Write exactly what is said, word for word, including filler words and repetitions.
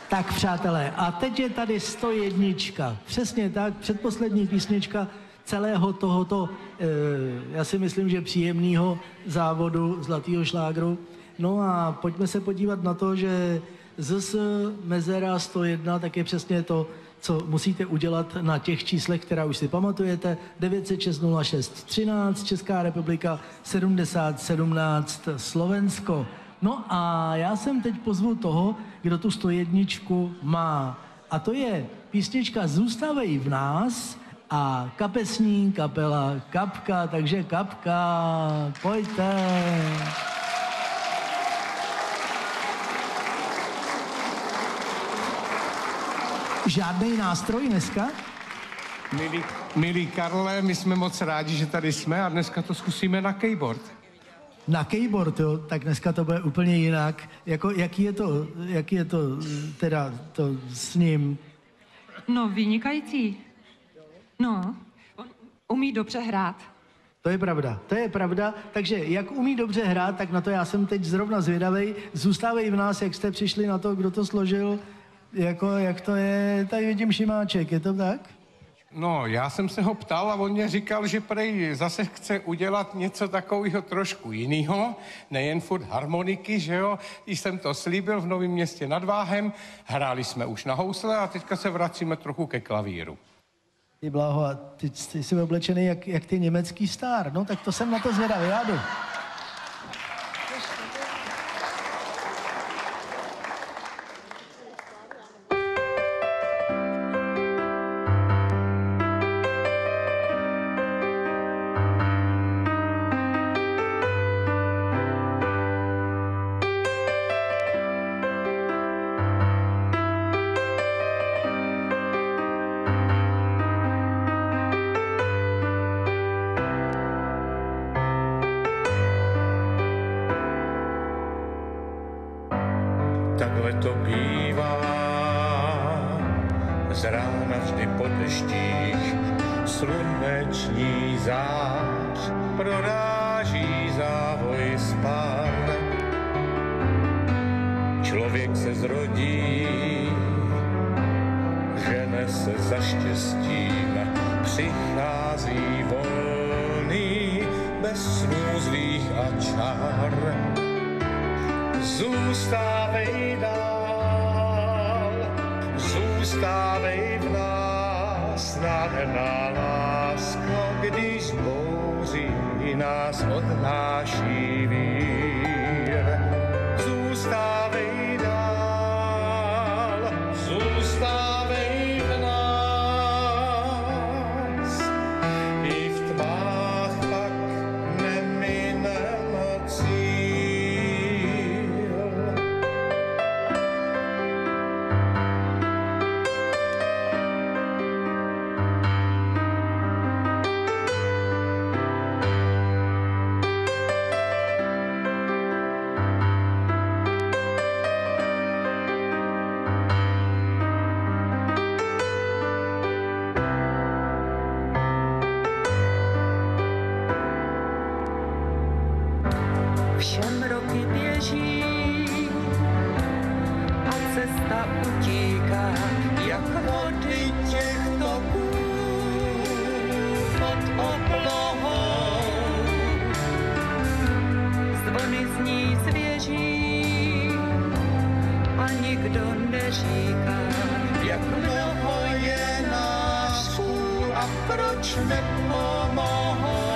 Tak přátelé, a teď je tady sto jedna. Přesně tak, předposlední písnička celého tohoto, e, já si myslím, že příjemného závodu Zlatýho šlágru. No a pojďme se podívat na to, že Z S mezera sto jedna, tak je přesně to, co musíte udělat na těch číslech, která už si pamatujete. devět set šest nula šest třináct, Česká republika, sedmdesát sedmnáct Slovensko. No a já jsem teď pozvu toho, kdo tu sto jedna má. A to je písnička Zůstávej v nás a kapesní kapela Kapka. Takže Kapka, pojďte. Žádný nástroj dneska? Milí, milí Karle, my jsme moc rádi, že tady jsme a dneska to zkusíme na keyboard. Na keyboard, jo, tak dneska to bude úplně jinak. Jako, jaký je to, jaký je to teda to s ním? No, vynikající. No, on umí dobře hrát. To je pravda, to je pravda. Takže jak umí dobře hrát, tak na to já jsem teď zrovna zvědavej. Zůstávej v nás, jak jste přišli na to, kdo to složil. Jako, jak to je, tady vidím Šimáček, je to tak? No, já jsem se ho ptal a on mě říkal, že prej zase chce udělat něco takového trošku jiného, nejen furt harmoniky, že jo. Když jsem to slíbil v Novém Městě nad Váhem, hráli jsme už na housle a teďka se vracíme trochu ke klavíru. Ty bláho, a ty, ty jsi oblečený jak, jak ty německý star, no tak to jsem na to zvědavý, já jdu. Takhle to bývá, z rána vždy po deštích, sluneční zář proráží závoj spár. Člověk se zrodí, žene se za štěstím, přichází volný, bez snů zlých a čár. Zůstávej dál, zůstávej v nás, nádherná lásko, když bouří nás odnáší vír. Zůstávej dál, zůstávej v nás, i v tmách pak neminem cíl. Všem roky běží a cesta utíká, jak vody těch toků pod oblohou. Zvony zní svěží a nikdo neříká, jak mnoho je nářků a proč nepomohou.